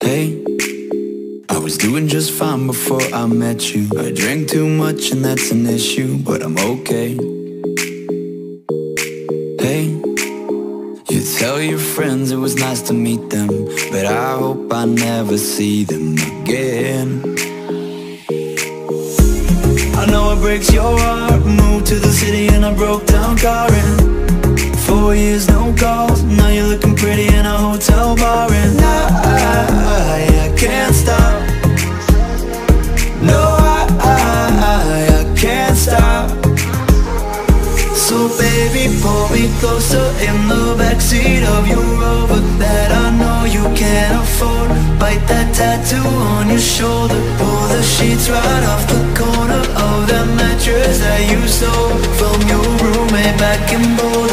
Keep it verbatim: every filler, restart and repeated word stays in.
Hey, I was doing just fine before I met you. I drank too much and that's an issue, but I'm okay. Hey, you tell your friends it was nice to meet them, but I hope I never see them again. I know it breaks your heart. Moved to the city and I broke down crying. Four years, no calls. Now you're looking pretty in a hotel bar, and I, I, I can't stop. No, I, I, I can't stop. So baby, pull me closer in the backseat of your Rover that I know you can't afford. Bite that tattoo on your shoulder. Pull the sheets right off the corner of that mattress that you stole from your roommate back in Boulder.